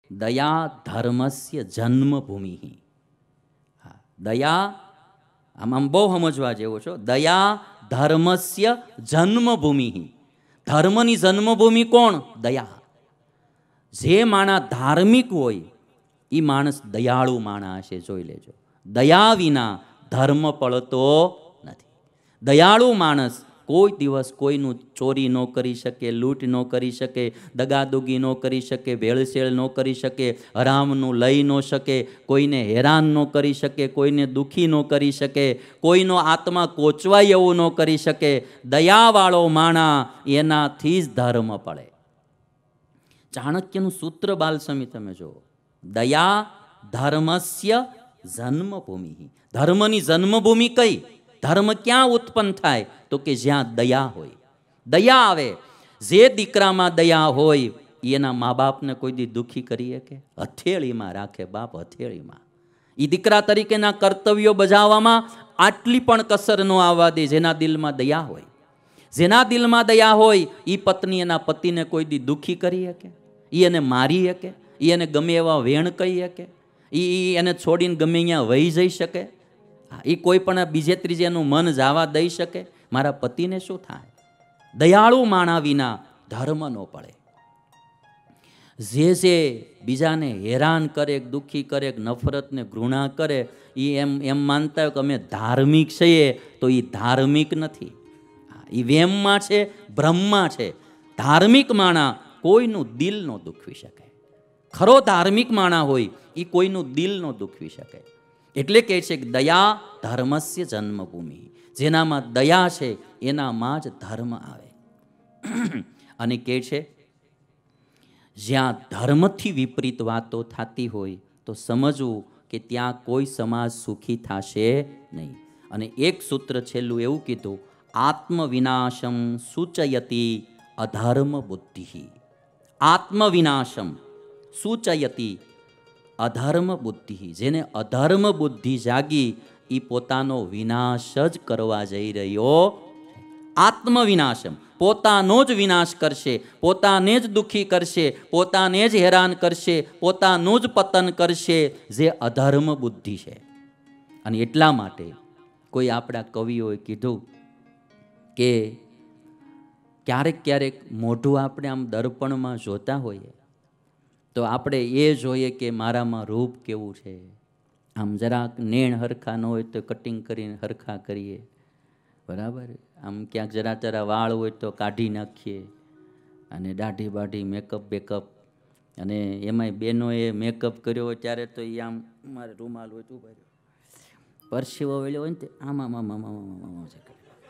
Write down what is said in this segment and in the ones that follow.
દયા ધર્મસ્ય જન્મભૂમિ. હા, દયા આમ બહુ સમજવા જેવો છો. દયા ધર્મસ્ય જન્મભૂમિ. ધર્મની જન્મભૂમિ કોણ? દયા. જે માણસ ધાર્મિક હોય એ માણસ દયાળુ માણસ હશે. જોઈ લેજો, દયા વિના ધર્મ પળતો નથી. દયાળુ માણસ કોઈ દિવસ કોઈનું ચોરી ન કરી શકે, લૂંટ ન કરી શકે, દગાદુગી ન કરી શકે, ભેળસેળ ન કરી શકે, હરામનું લઈ ન શકે, કોઈને હેરાન ન કરી શકે, કોઈને દુઃખી ન કરી શકે, કોઈનો આત્મા કોચવાય એવું ન કરી શકે. દયાવાળો માણા એનાથી જ ધર્મ પડે. ચાણક્યનું સૂત્ર બાલસમી તમે જુઓ, દયા ધર્મસ્ય જન્મભૂમિ. ધર્મની જન્મભૂમિ કઈ? ધર્મ ક્યાં ઉત્પન્ન થાય? તો કે જ્યાં દયા હોય. દયા આવે. જે દીકરામાં દયા હોય એના મા બાપને કોઈ દી દુઃખી કરી શકે? હથેળીમાં રાખે બાપ, હથેળીમાં. એ દીકરા તરીકેના કર્તવ્યો બજાવવામાં આટલી પણ કસર ન આવવા દે. જેના દિલમાં દયા હોય, જેના દિલમાં દયા હોય એ પત્ની એના પતિને કોઈ દી દુઃખી કરી શકે? એ એને મારી શકે? એ એને ગમે એવા વેણ કહી શકે? એ એને છોડીને ગમે અહીંયા વહી જઈ શકે? એ કોઈ પણ બીજે ત્રીજેનું મન જાવા દઈ શકે? મારા પતિને શું થાય? દયાળુ માણા વિના ધર્મ ન પડે. જે બીજાને હેરાન કરે, દુઃખી કરે, નફરતને ઘૃણા કરે, એ એમ માનતા હોય કે અમે ધાર્મિક છીએ, તો એ ધાર્મિક નથી. એ વેમમાં છે, ભ્રમમાં છે. ધાર્મિક માણા કોઈનું દિલ ન દુખવી શકે. ખરો ધાર્મિક માણા હોય એ કોઈનું દિલ ન દુખવી શકે. એટલે કહે છે કે દયા ધર્મસ્ય જન્મભૂમિ. જેનામાં દયા છે એનામાં જ ધર્મ આવે. અને કહે છે જ્યાં ધર્મથી વિપરીત વાતો થતી હોય તો સમજવું કે ત્યાં કોઈ સમાજ સુખી થશે નહીં. અને એક સૂત્ર છેલ્લું એવું કીધું, આત્મવિનાશમ સૂચયતી અધર્મ બુદ્ધિ. આત્મવિનાશમ સૂચયતી અધર્મ બુદ્ધિ. જેને અધર્મ બુદ્ધિ જાગી એ પોતાનો વિનાશ જ કરવા જઈ રહ્યો. આત્મવિનાશમ, પોતાનો જ વિનાશ કરશે, પોતાને જ દુઃખી કરશે, પોતાને જ હેરાન કરશે, પોતાનું જ પતન કરશે, જે અધર્મ બુદ્ધિ છે. અને એટલા માટે કોઈ આપણા કવિઓએ કીધું કે ક્યારેક ક્યારેક મોઢું આપણે આમ દર્પણમાં જોતા હોઈએ તો આપણે એ જોઈએ કે મારામાં રૂપ કેવું છે. આમ જરાક નેણ હરખા ન હોય તો કટિંગ કરીને હરખા કરીએ, બરાબર. આમ ક્યાંક જરા વાળ હોય તો કાઢી નાખીએ, અને દાઢી બાઢી મેકઅપ બેકઅપ. અને એમાંય બેનોએ મેકઅપ કર્યો હોય ત્યારે તો એ આમ મારે રૂમાલ હોય તો ઉભા રહ્યો, પરસેવો વેળ્યો હોય ને તે આમ આમ આમ આમ આમ છે.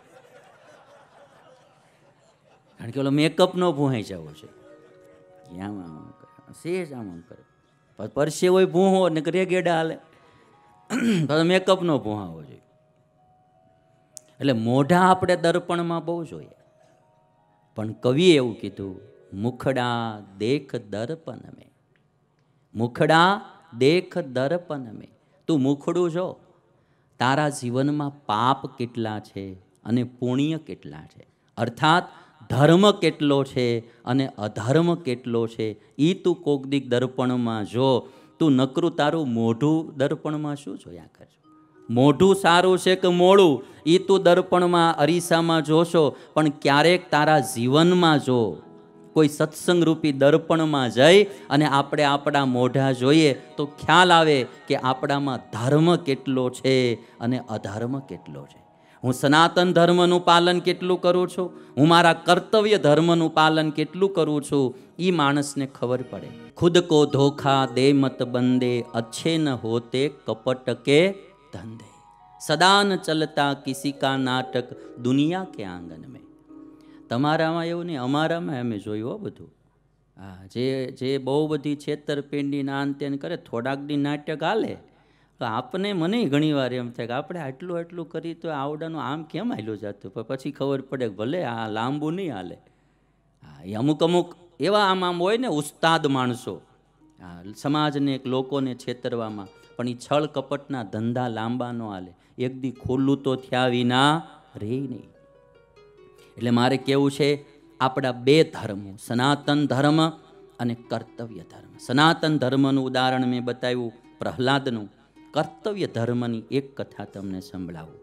કારણ કે ઓલો મેકઅપ ન ભૂહાઈ જવો છે. આમ આમ કરે, સેજ આમ આમ કરે, પરસેવો ભૂહો ને રેગેડા હાલે, મેકઅપ ન ભૂહાવો જોઈએ. એટલે મોઢા આપણે દર્પણમાં બહુ જોઈએ. પણ કવિએ એવું કીધું, મુખડા દેખ દર્પણ મેં. મુખડા દેખ દર્પણ મેં. તું મુખડું જો, તારા જીવનમાં પાપ કેટલા છે અને પુણ્ય કેટલા છે, અર્થાત ધર્મ કેટલો છે અને અધર્મ કેટલો છે, એ તું કોક દીક દર્પણમાં જો. તું નકરું તારું મોઢું દર્પણમાં શું જોયા કરજો. મોઢું સારું છે કે મોડું એ તું દર્પણમાં અરીસામાં જોશો, પણ ક્યારેક તારા જીવનમાં જો. કોઈ સત્સંગ રૂપી દર્પણમાં જઈ અને આપણે આપણા મોઢા જોઈએ તો ખ્યાલ આવે કે આપણામાં ધર્મ કેટલો છે અને અધર્મ કેટલો છે. હું સનાતન ધર્મનું પાલન કેટલું કરું છું, હું મારા કર્તવ્ય ધર્મનું પાલન કેટલું કરું છું, એ માણસને ખબર પડે. ખુદ કો ધોખા દે મત બંદે, અચ્છે ન હોતે કપટ કે ધંધે. સદા ન ચલતા કિસી કા નાટક, દુનિયા કે આંગન મેં. તમારામાં એવું નહીં, અમારામાં અમે જોયું હો બધું. હા, જે બહુ બધી છેતરપિંડી ના અંતે કરે, થોડાક દી નાટક હાલે. તો આપને મને ઘણી વાર એમ થાય કે આપણે આટલું કરી તો આવડાનું આમ કેમ હાલ્યું જતું, પણ પછી ખબર પડે કે ભલે આ લાંબુ નહીં હાલે. હા, એ અમુક એવા આમ હોય ને ઉસ્તાદ માણસો, હા, સમાજને લોકોને છેતરવામાં, પણ એ છળ કપટના ધંધા લાંબા ન હાલે. એક દી ખુલ્લું તો થયા વિના રહે નહીં. એટલે મારે કેવું છે, આપણા બે ધર્મો, સનાતન ધર્મ અને કર્તવ્ય ધર્મ. સનાતન ધર્મનું ઉદાહરણ મેં બતાવ્યું પ્રહલાદનું. કર્તવ્ય ધર્મની એક કથા તમને સંભળાવું.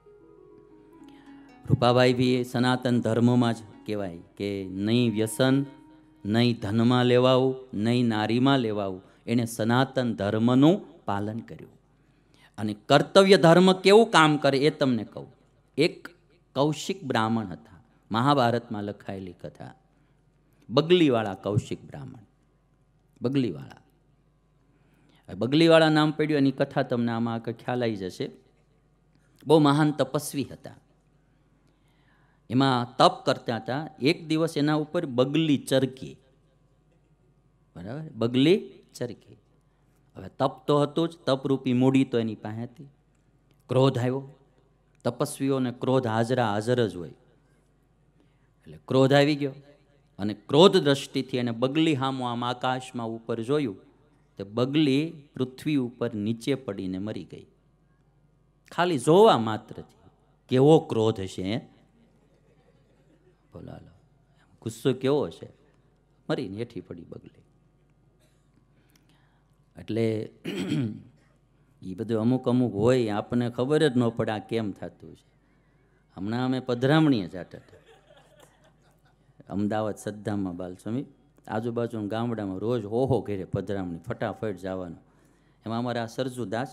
રૂપાભાઈ બી એ સનાતન ધર્મમાં જ કહેવાય કે નહીં વ્યસન, નહીં ધનમાં લેવાવું, નહીં નારીમાં લેવાવું. એણે સનાતન ધર્મનું પાલન કર્યું. અને કર્તવ્ય ધર્મ કેવું કામ કરે એ તમને કહું. એક કૌશિક બ્રાહ્મણ હતા, મહાભારતમાં લખાયેલી કથા. બગલીવાળા કૌશિક બ્રાહ્મણ, બગલીવાળા. બગલીવાળા નામ પડ્યું એની કથા તમને આમાં ખ્યાલ આવી જશે. બહુ મહાન તપસ્વી હતા. એમાં તપ કરતા હતા. એક દિવસ એના ઉપર બગલી ચરકી, બરાબર, બગલી ચરકી. હવે તપ તો હતું જ, તપરૂપી મૂડી તો એની પાસે હતી. ક્રોધ આવ્યો. તપસ્વીઓને ક્રોધ હાજર જ હોય. એટલે ક્રોધ આવી ગયો અને ક્રોધ દ્રષ્ટિથી એને બગલી હામો આમ આકાશમાં ઉપર જોયું તો બગલી પૃથ્વી ઉપર નીચે પડીને મરી ગઈ. ખાલી જોવા માત્રથી. કેવો ક્રોધ હશે, બોલો, ગુસ્સો કેવો હશે. મરીને હેઠી પડી બગલી. એટલે એ બધું અમુક હોય, આપણને ખબર જ ન પડે આ કેમ થતું છે. હમણાં અમે પધરામણીએ જાતા હતા અમદાવાદ સદ્ધામમાં બાલસ્વામી, આજુબાજુના ગામડામાં રોજ હોહો ઘેરે પધરામણી, ફટાફટ જવાનું. એમાં અમારા સરજુદાસ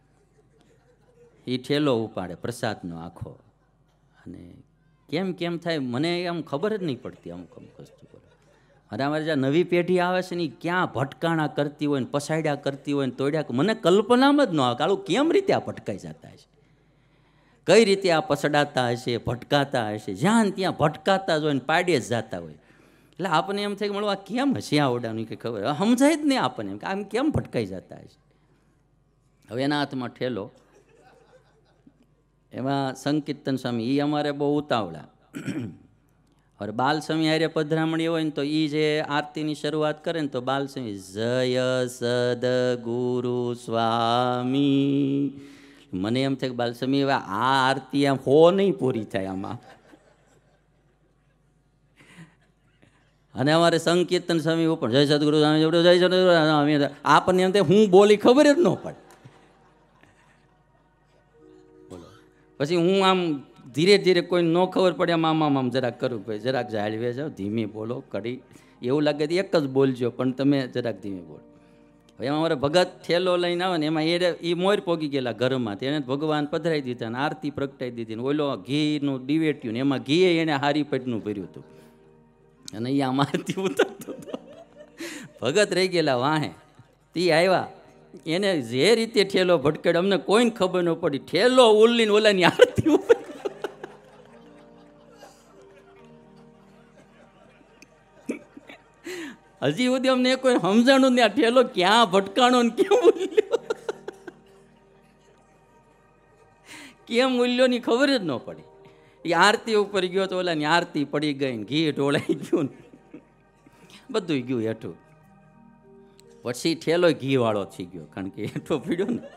એ ઠેલો ઉપાડે પ્રસાદનો આખો. અને કેમ થાય મને આમ ખબર જ નહીં પડતી અમુક વસ્તુ. અને અમારે જ્યાં નવી પેઢી આવે છે ને એ ક્યાં ભટકાણા કરતી હોય ને પસાડ્યા કરતી હોય ને તોડ્યા, મને કલ્પનામાં જ ન આવે કાળું કેમ રીતે આ ભટકાઈ જતા હશે, કઈ રીતે આ પસડાતા હશે, ભટકાતા હશે. જ્યાં ત્યાં ભટકાતા જ હોય ને પાડે જ જતા હોય. એટલે આપણને એમ થાય કે મળવા કેમ હશે આવડાનું કંઈ ખબર સમજાય જ નહીં આપણને કે આમ કેમ ભટકાઈ જતા હશે. હવે એના હાથમાં ઠેલો. એમાં સંકીર્તન સ્વામી એ અમારે બહુ ઉતાવળા. હવે બાલસ્વામી હારે પધરામણી હોય ને તો એ જે આરતીની શરૂઆત કરે ને તો બાલસ્વામી જય સદગુરુ સ્વામી. મને એમ થાય કે બાલસ્વામી હવે આ આરતી આમ હો નહીં પૂરી થાય આમાં. અને અમારે સંકીર્તન સ્વામી ઉપર જય સદગુરુ સ્વામી જય સદગુરુ સ્વામી. આપણને એમ થાય હું બોલી ખબર જ ન પડે. બોલો પછી હું આમ ધીરે ધીરે કોઈ ન ખબર પડે આમ જરાક કરું, ભાઈ જરાક જાળવે જાઓ, ધીમે બોલો, કડી એવું લાગે તો એક જ બોલજો પણ તમે જરાક ધીમે બોલો. હવે એમાં અમારે ભગત ઠેલો લઈને આવે ને એમાં એ મોર પોગી ગયેલા ઘરમાં, એને ભગવાન પધરાઈ દીધા ને આરતી પ્રગટાઈ દીધી ને ઓલો ઘીનું દિવેટ્યું ને એમાં ઘી એને હારી પેટનું ભર્યું હતું અને અહીંયા આમાંથી ઉતરતું હતું. ભગત રહી ગયેલા વાહે. તે આવ્યા, એને જે રીતે ઠેલો ભટકેડ્યો અમને કોઈને ખબર ન પડી. ઠેલો ઉલ્લીને ઓલાની આરતી ઉપર. હજી સુધી અમને કોઈ સમજાણું ને આ ઠેલો ક્યાં ભટકાણો ને કેમ ઉલ્યો, કેમ ઉલ્યો ની ખબર જ ન પડી. એ આરતી ઉપર ગયો તો ઓલાની આરતી પડી ગઈ ને ઘી ઢોળાઈ ગયું ને બધું ગયું હેઠું. પછી ઠેલો ઘી વાળો થઈ ગયો કારણ કે હેઠો પીડ્યો ને.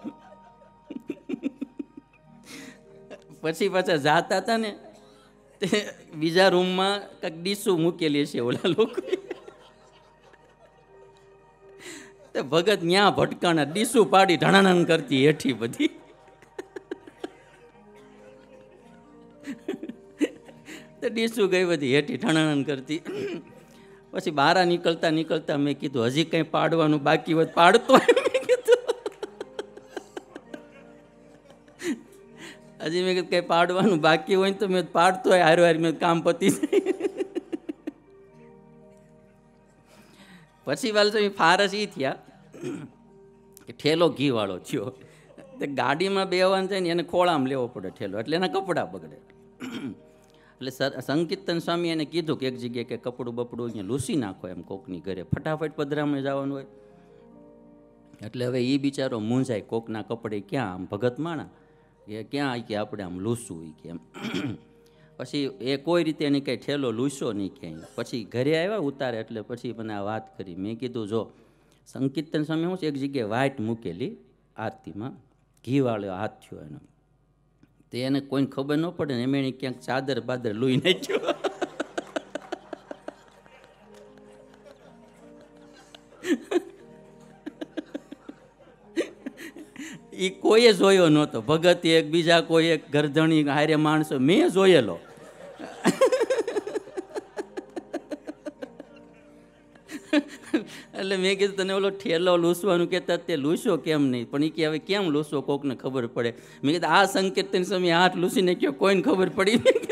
પછી પાછા જાતા હતા ને તે બીજા રૂમમાં કંઈક ડીસું મૂકેલી છે ઓલા લોકો. ભગત ન્યા ભટકાણા ડીસું પાડી ઢણાણ કરતી હેઠી બધી. ડીસું ગઈ બધી હેઠી ઢણાણ કરતી. પછી બહાર નીકળતા મેં કીધું હજી કંઈ પાડવાનું બાકી હોય પાડતો. મેં કીધું હજી મેં કીધું કંઈ પાડવાનું બાકી હોય તો મેં પાડતો હોય હાર મેં કામ પતી જાય. પછી વાલ ફારસ એ થયા કે ઠેલો ઘી વાળો થયો. ગાડીમાં બેવાનું થાય ને એને ખોળામાં લેવો પડે ઠેલો, એટલે એના કપડાં બગડે. એટલે સંકીર્તન સ્વામી એને કીધું કે એક જગ્યાએ કે કપડું બપડું અહીંયા લૂસી નાખો એમ કોકની ઘરે, ફટાફટ પધરામણે જવાનું હોય. એટલે હવે એ બિચારો મૂંઝાય, કોકના કપડે ક્યાં આમ ભગત માણા એ ક્યાં કે આપણે આમ લૂસવું કે એમ. પછી એ કોઈ રીતે એને કંઈ ઠેલો લૂસ્યો નહીં ક્યાંય. પછી ઘરે આવ્યા ઉતારે એટલે પછી મને આ વાત કરી. મેં કીધું જો સંકીર્તન સ્વામી હું છે એક જગ્યાએ વાટ મૂકેલી આરતીમાં, ઘી વાળો હાથ થયો એનો, તે એને કોઈને ખબર ન પડે ને એમ એને ક્યાંક ચાદર બાદર લૂઈ નાખ્યો. એ કોઈએ જોયો નહોતો. ભગત એક, બીજા કોઈ એક ગરધણી હારે માણસો મેં જોયેલો. એટલે મેં કીધું તને ઓલો ઠેલો લૂસવાનું કહેતા તે લૂસ્યો કેમ નહીં? પણ એ કે હવે કેમ લૂસવો, કોકને ખબર પડે. મેં કીધું આ સંકેત સમયે હાથ લૂસીને કયો કોઈને ખબર પડી.